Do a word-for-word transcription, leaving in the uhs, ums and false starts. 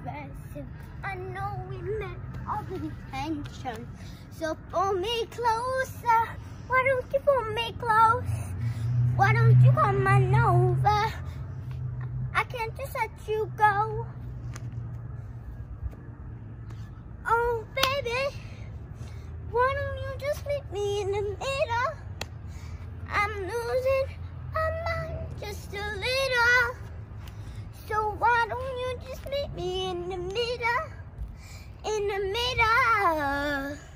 aggressive. I know we meant all intention. So pull me closer. Why don't you pull me close? Why don't you come on over? I can't just let you go. Oh, baby, why don't you just meet me in the middle? I'm losing my mind just a little. So why don't you just meet me in the middle? In the middle.